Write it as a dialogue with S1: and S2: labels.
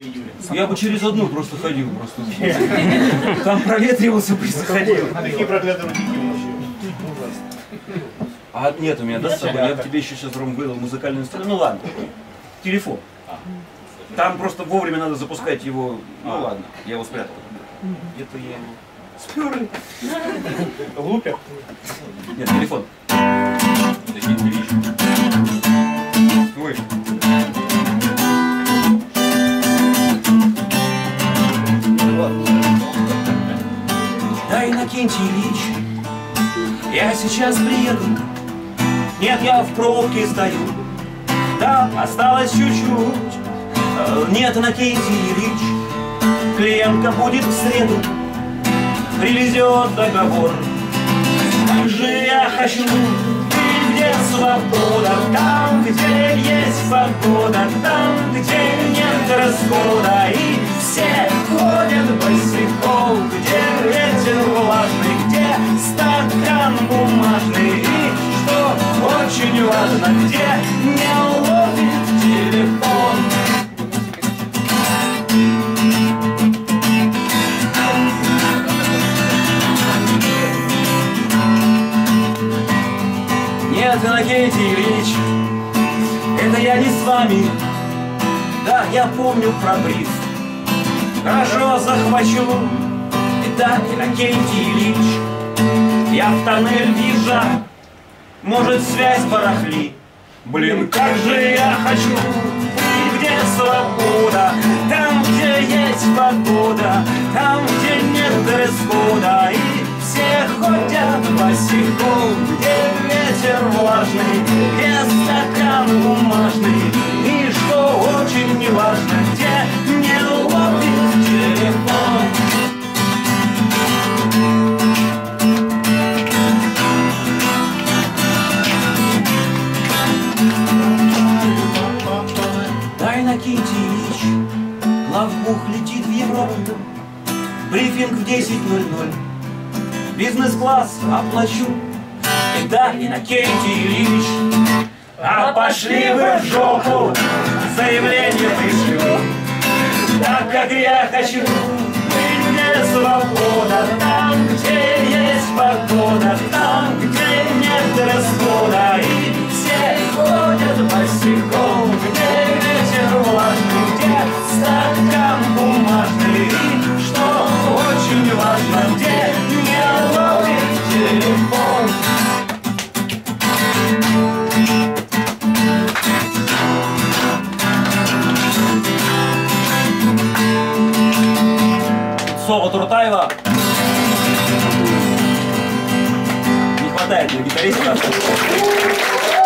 S1: Я бы через одну просто ходил, просто. Там проветривался, происходил.
S2: А такие проклятые руки вообще.
S1: А нет, у меня даст с собой, я бы тебе еще сейчас, Ром, выдал музыкальный инструмент. Ну ладно, телефон. Там просто вовремя надо запускать его. Ну ладно, я его спрятал. Где-то я его сперли.
S2: Глупя?
S1: Нет, телефон. Ой. Да, Иннокентий Ильич, я сейчас приеду. Нет, я в пробке стою. Да, осталось чуть-чуть. Нет, Иннокентий Ильич, клиентка будет в среду, привезет договор. Как же я хочу, где свобода, там, где есть погода, там, где нет расхода, и все ходят босиком, где ветер влажный, где стакан бумажный, и, что очень важно, где не ловит телефон. Нет, Иннокентий Ильич, это я не с вами. Да, я помню про бриз. Хорошо захвачу. Итак, Иннокентий Ильич, я в тоннель въезжаю. Может, связь барахли. Блин, как же я хочу. И где свобода, там, где есть погода, там, где нет дресс-кода, и все ходят босиком, где ветер влажный, где стакан бумажный, и что очень неважно, где не ловит телефон. Да, Иннокентий Ильич, главбух летит в Европу, брифинг в 10:00. Бизнес-класс оплачу. И да, Иннокентий Ильич, а пошли вы в жопу, заявление пришлю. Так как я хочу, где свобода, там, где есть погода, там, где нет расхода, и все ходят босиком, где ветер влажный, где стакан бумажный, и, что очень важно, где не ловит телефон. Соло Туртаева. Не хватает для гитариста.